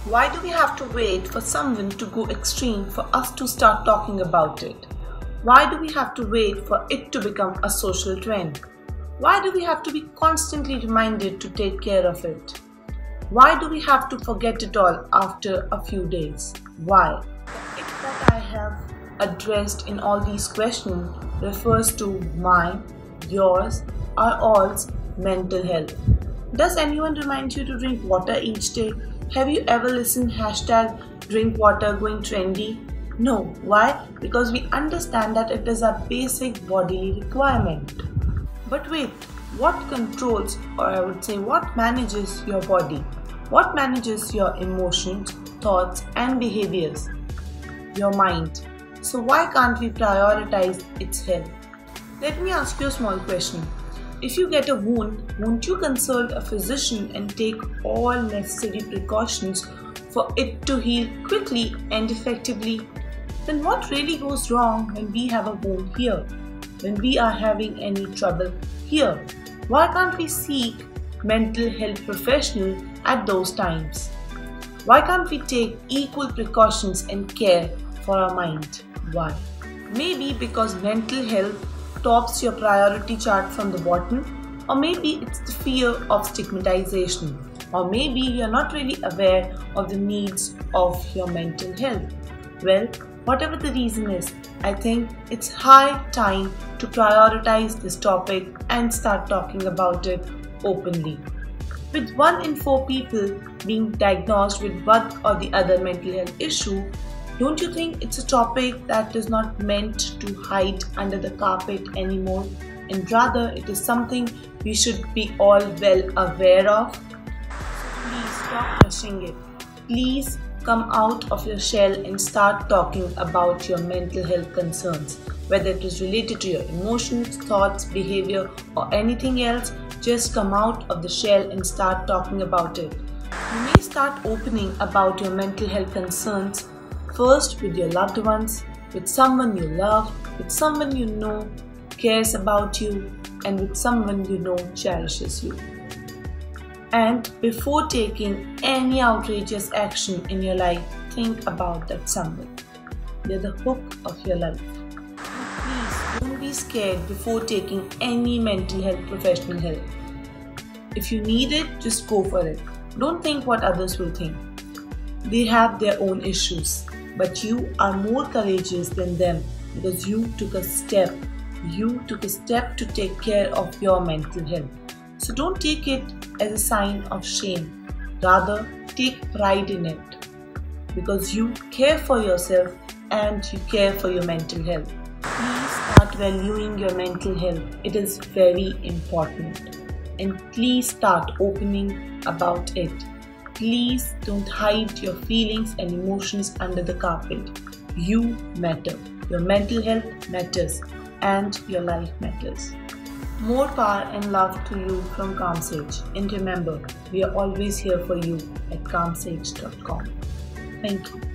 Why do we have to wait for someone to go extreme for us to start talking about it? Why do we have to wait for it to become a social trend? Why do we have to be constantly reminded to take care of it? Why do we have to forget it all after a few days? Why? The it that I have addressed in all these questions refers to mine, yours, our all's mental health. Does anyone remind you to drink water each day? Have you ever listened #drink water going trendy? No. Why? Because we understand that it is a basic bodily requirement. But wait, what controls, or I would say what manages your body? What manages your emotions, thoughts and behaviors? Your mind. So why can't we prioritize its health? Let me ask you a small question. If you get a wound, won't you consult a physician and take all necessary precautions for it to heal quickly and effectively? Then what really goes wrong when we have a wound here? When we are having any trouble here? Why can't we seek mental health professional at those times? Why can't we take equal precautions and care for our mind? Why? Maybe because mental health tops your priority chart from the bottom, or maybe it's the fear of stigmatization, or maybe you're not really aware of the needs of your mental health. Well, whatever the reason is, I think it's high time to prioritize this topic and start talking about it openly. With 1 in 4 people being diagnosed with one or the other mental health issue, don't you think it's a topic that is not meant to hide under the carpet anymore, and rather it is something we should be all well aware of? Please stop rushing it. Please come out of your shell and start talking about your mental health concerns. Whether it is related to your emotions, thoughts, behavior or anything else, just come out of the shell and start talking about it. You may start opening about your mental health concerns first with your loved ones, with someone you love, with someone you know cares about you, and with someone you know cherishes you. And before taking any outrageous action in your life, think about that someone. They're the hook of your life. And please don't be scared before taking any mental health professional help. If you need it, just go for it. Don't think what others will think. They have their own issues. But you are more courageous than them because you took a step. You took a step to take care of your mental health. So don't take it as a sign of shame. Rather, take pride in it because you care for yourself and you care for your mental health. Please start valuing your mental health. It is very important. And please start opening about it. Please don't hide your feelings and emotions under the carpet. You matter. Your mental health matters and your life matters. More power and love to you from Calm Sage. And remember, we are always here for you at calmsage.com. Thank you.